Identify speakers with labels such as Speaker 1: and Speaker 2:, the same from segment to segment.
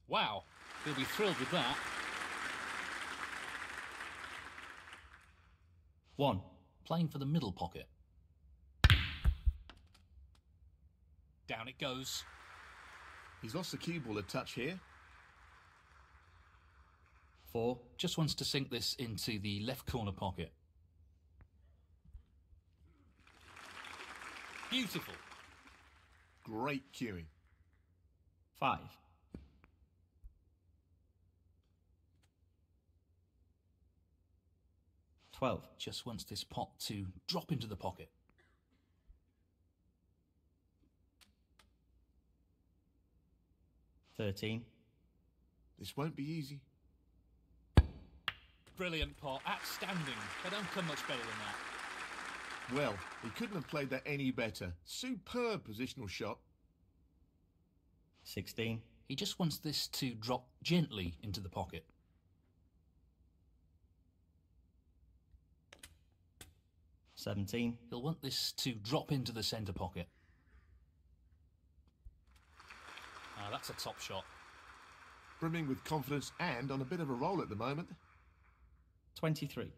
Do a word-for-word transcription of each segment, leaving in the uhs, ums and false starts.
Speaker 1: Wow, he'll be thrilled with that.
Speaker 2: One.
Speaker 1: Playing for the middle pocket. Down it goes.
Speaker 3: He's lost the cue ball a touch here.
Speaker 2: Four.
Speaker 1: Just wants to sink this into the left corner pocket. Beautiful.
Speaker 3: Great cueing.
Speaker 2: Five. Twelve.
Speaker 1: Just wants this pot to drop into the pocket.
Speaker 2: Thirteen.
Speaker 3: This won't be easy.
Speaker 1: Brilliant pot, outstanding. They don't come much better than that.
Speaker 3: Well, he couldn't have played that any better. Superb positional shot.
Speaker 2: Sixteen.
Speaker 1: He just wants this to drop gently into the pocket.
Speaker 2: Seventeen.
Speaker 1: He'll want this to drop into the centre pocket. Ah, that's a top shot.
Speaker 3: Brimming with confidence and on a bit of a roll at the moment.
Speaker 2: Twenty-three.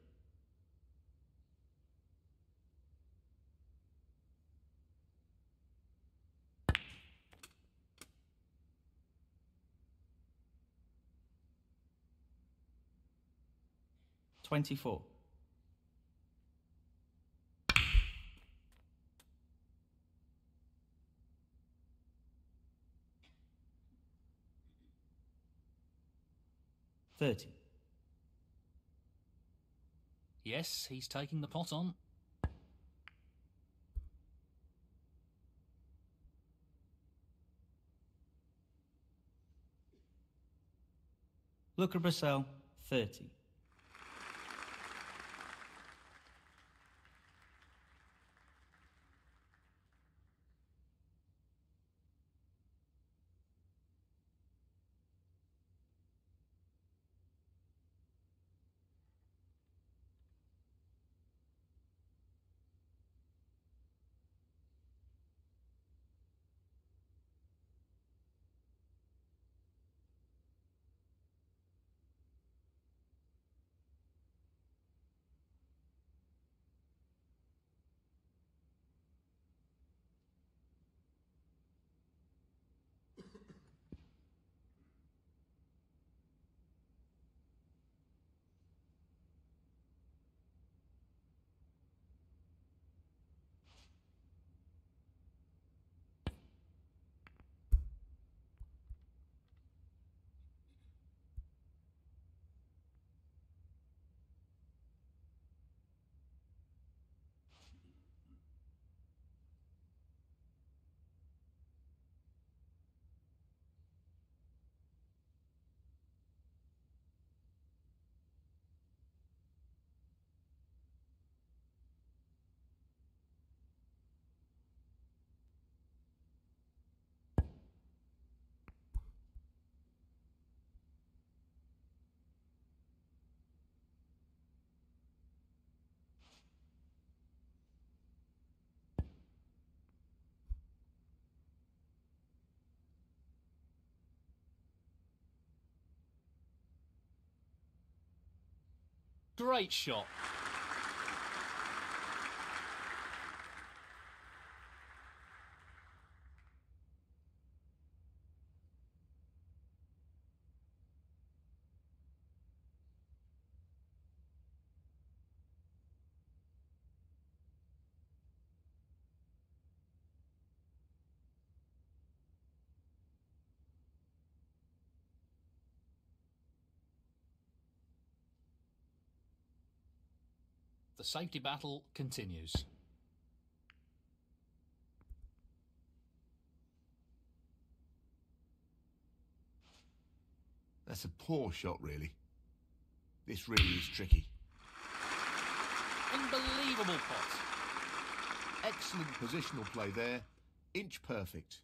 Speaker 2: Twenty-four. Thirty.
Speaker 1: Yes, he's taking the pot on.
Speaker 2: Luca Brecel, thirty.
Speaker 1: Great shot. The safety battle continues.
Speaker 3: That's a poor shot, really. This really is tricky.
Speaker 1: Unbelievable pot.
Speaker 3: Excellent positional play there. Inch perfect.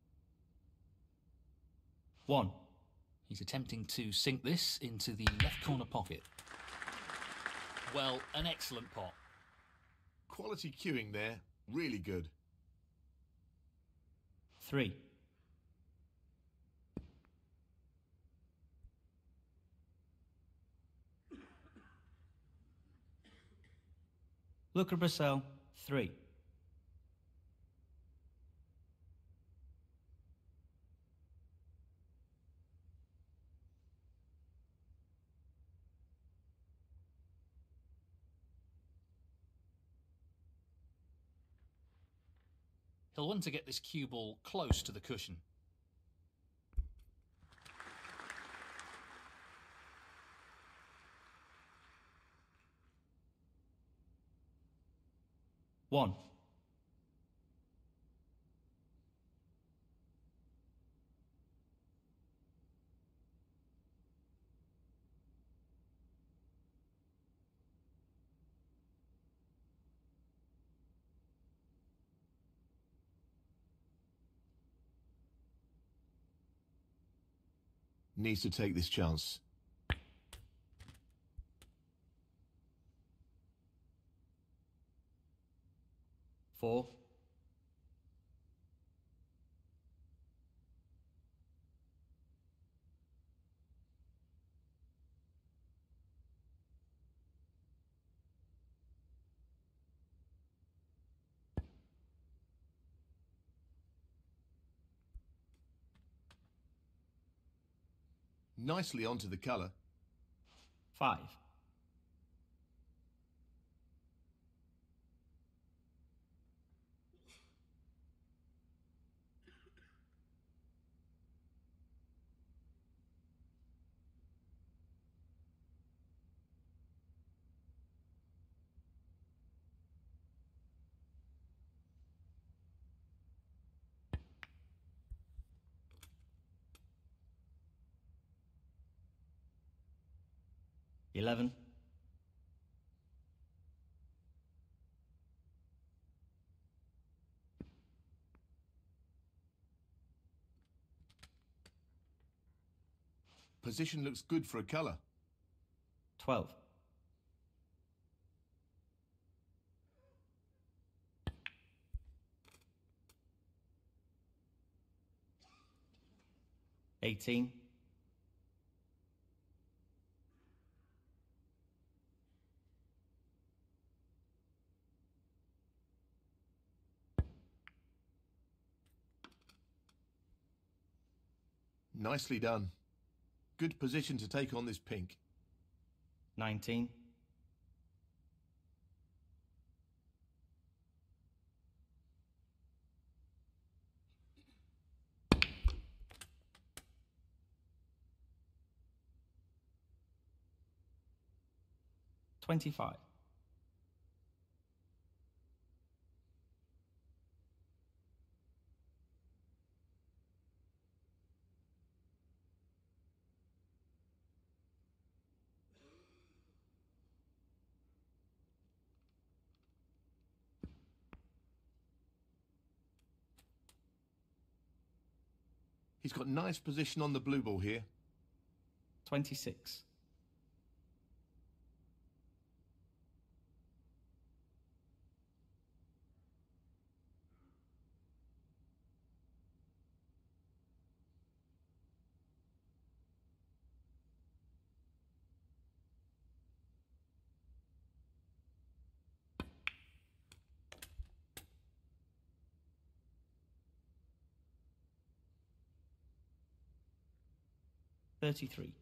Speaker 2: One.
Speaker 1: He's attempting to sink this into the left corner pocket. Well, an excellent pot.
Speaker 3: Quality cueing there. Really good.
Speaker 2: Three. Luca Brissell, three.
Speaker 1: He'll want to get this cue ball close to the cushion.
Speaker 2: One.
Speaker 3: Needs to take this chance.
Speaker 2: Four.
Speaker 3: Nicely onto the colour.
Speaker 2: Five. Eleven.
Speaker 3: Position looks good for a colour.
Speaker 2: Twelve. Eighteen.
Speaker 3: Nicely done. Good position to take on this pink.
Speaker 2: Nineteen. Twenty-five.
Speaker 3: He's got nice position on the blue ball here.
Speaker 2: Twenty-six. Thirty-three.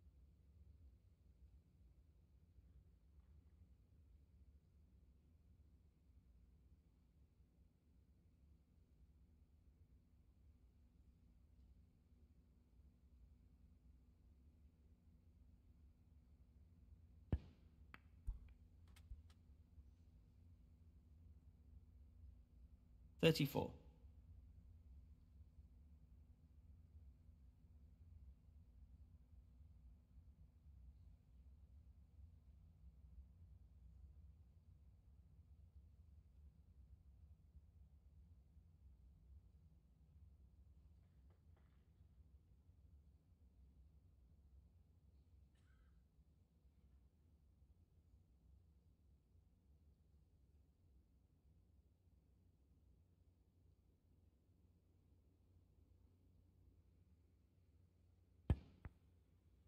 Speaker 2: Thirty-four.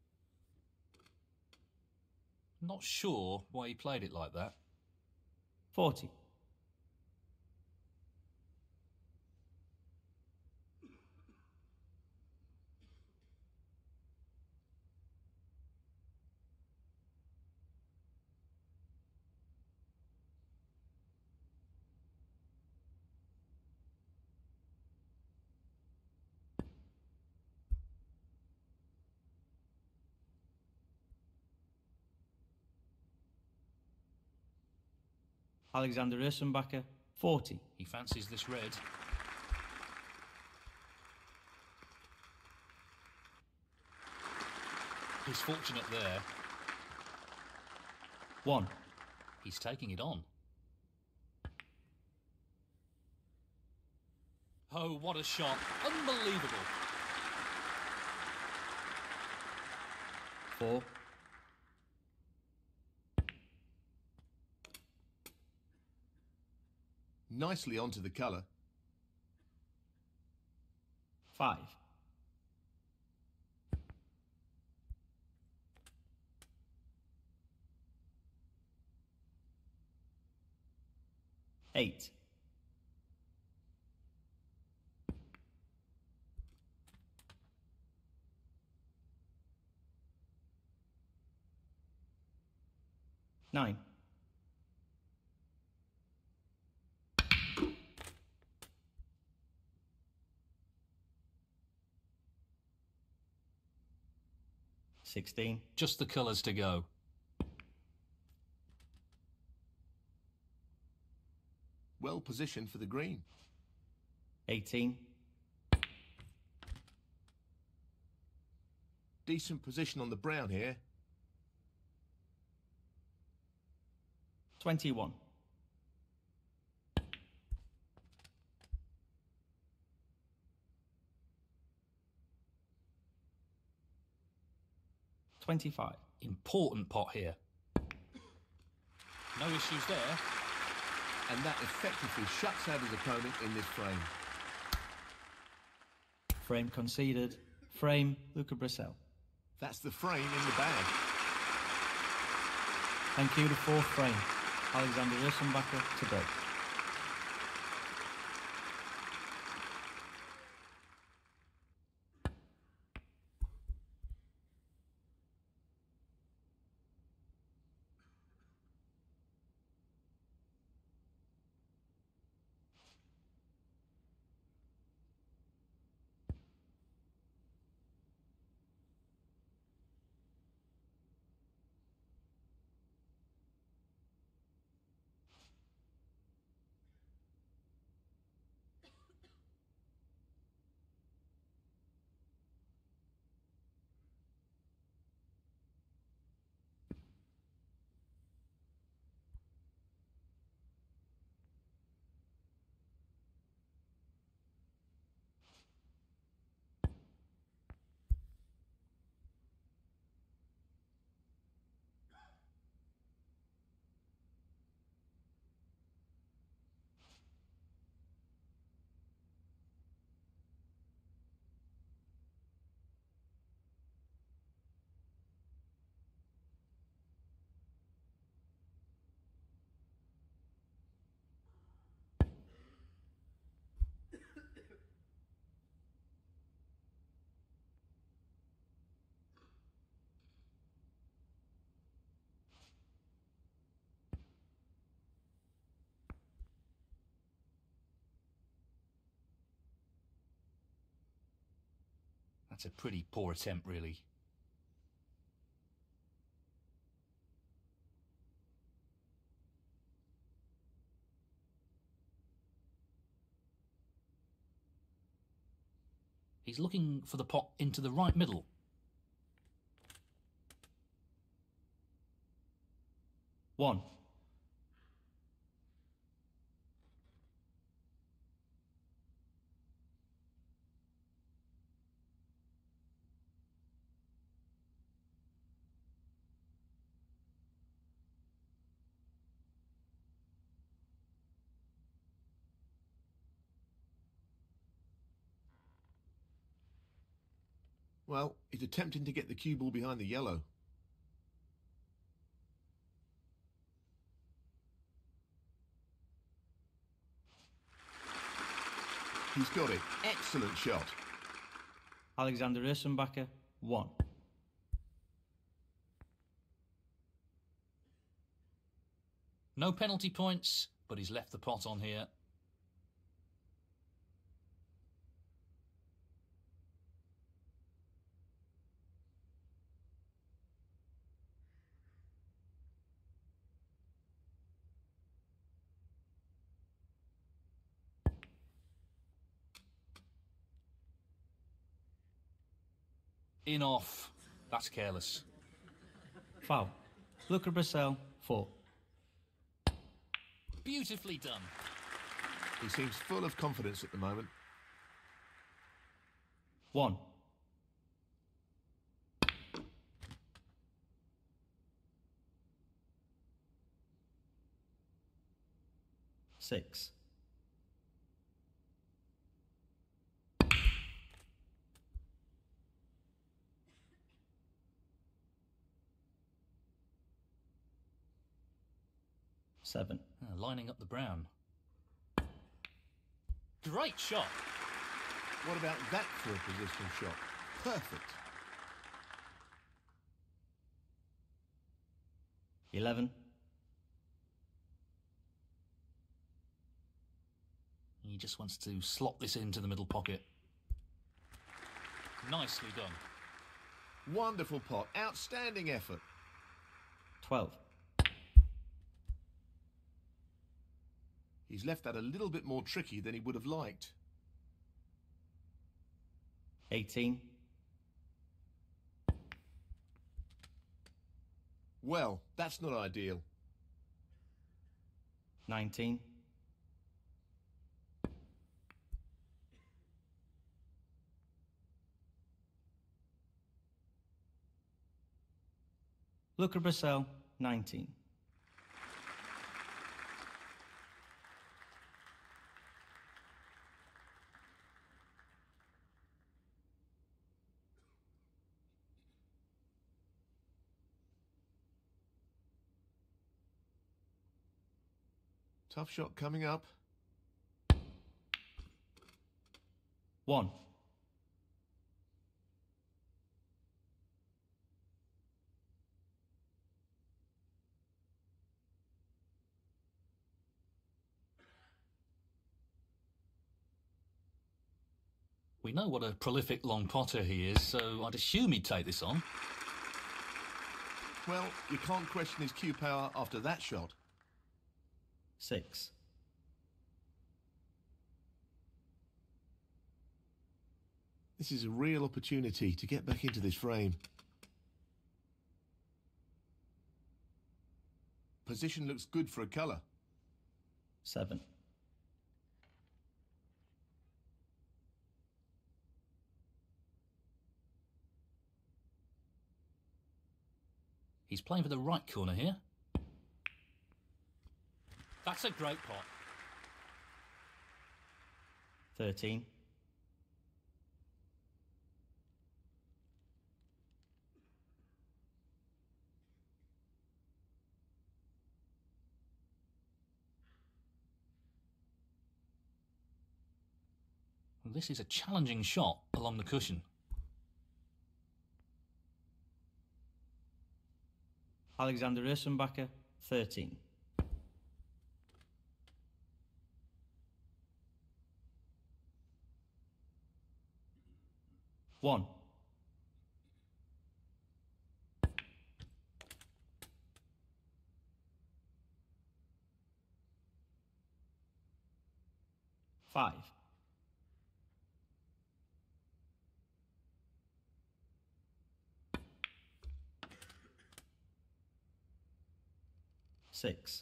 Speaker 1: Not sure why he played it like that.
Speaker 2: forty. Alexander Ursenbacher, forty.
Speaker 1: He fancies this red. He's fortunate there.
Speaker 2: one.
Speaker 1: He's taking it on. Oh, what a shot. Unbelievable.
Speaker 2: four.
Speaker 3: Nicely onto the colour.
Speaker 2: five. eight. nine. sixteen.
Speaker 1: Just the colours to go.
Speaker 3: Well positioned for the green.
Speaker 2: eighteen.
Speaker 3: Decent position on the brown here.
Speaker 2: twenty-one. twenty-five.
Speaker 1: Important pot here. No issues there.
Speaker 3: And that effectively shuts out his opponent in this frame.
Speaker 2: Frame conceded. Frame, Luca Bressel.
Speaker 3: That's the frame in the bag.
Speaker 2: Thank you, the fourth frame. Alexander Ursenbacher to break.
Speaker 1: That's a pretty poor attempt, really. He's looking for the pot into the right middle.
Speaker 2: One.
Speaker 3: Well, he's attempting to get the cue ball behind the yellow. He's got it. Excellent shot.
Speaker 2: Alexander Ursenbacher, one.
Speaker 1: No penalty points, but he's left the pot on here. In off. That's careless.
Speaker 2: Foul. Luca Brissell, four.
Speaker 1: Beautifully done.
Speaker 3: He seems full of confidence at the moment.
Speaker 2: One. Six. Seven.
Speaker 1: Ah, lining up the brown. Great shot.
Speaker 3: What about that for a positional shot? Perfect.
Speaker 2: Eleven.
Speaker 1: He just wants to slot this into the middle pocket. Nicely done.
Speaker 3: Wonderful pot. Outstanding effort.
Speaker 2: Twelve.
Speaker 3: He's left that a little bit more tricky than he would have liked.
Speaker 2: Eighteen.
Speaker 3: Well, that's not ideal.
Speaker 2: Nineteen. Luca Brissell, nineteen.
Speaker 3: Tough shot coming up.
Speaker 2: One.
Speaker 1: We know what a prolific long potter he is, so I'd assume he'd take this on.
Speaker 3: Well, you can't question his cue power after that shot.
Speaker 2: Six.
Speaker 3: This is a real opportunity to get back into this frame. Position looks good for a colour.
Speaker 2: Seven.
Speaker 1: He's playing for the right corner here. That's a great pot.
Speaker 2: Thirteen.
Speaker 1: This is a challenging shot along the cushion.
Speaker 2: Alexander Ursenbacher, thirteen. One. Five. Six.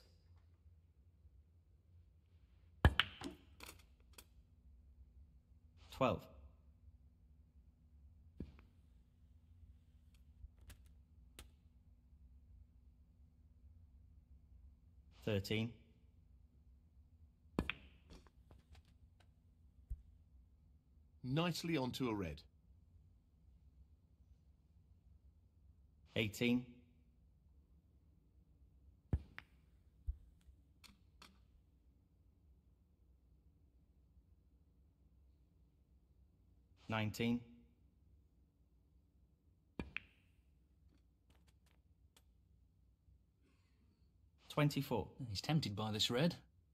Speaker 2: Twelve. Thirteen.
Speaker 3: Nicely onto a red.
Speaker 2: Eighteen. nineteen. twenty-four.
Speaker 1: He's tempted by this red.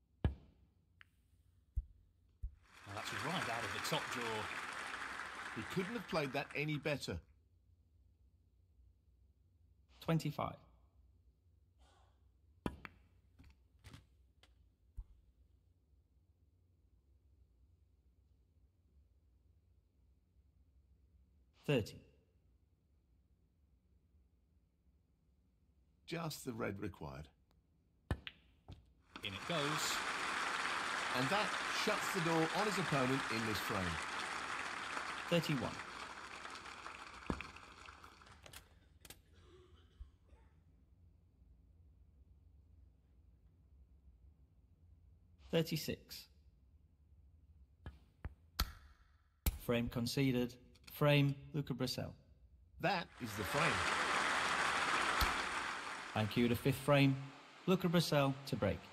Speaker 1: Well, that's right out of the top draw.
Speaker 3: He couldn't have played that any better.
Speaker 2: twenty-five. thirty.
Speaker 3: Just the red required.
Speaker 1: In it goes.
Speaker 3: And that shuts the door on his opponent in this frame.
Speaker 2: thirty-one. thirty-six. Frame conceded. Frame, Luca Brecel.
Speaker 3: That is the frame.
Speaker 2: And cue the fifth frame, Luca Brecel to break.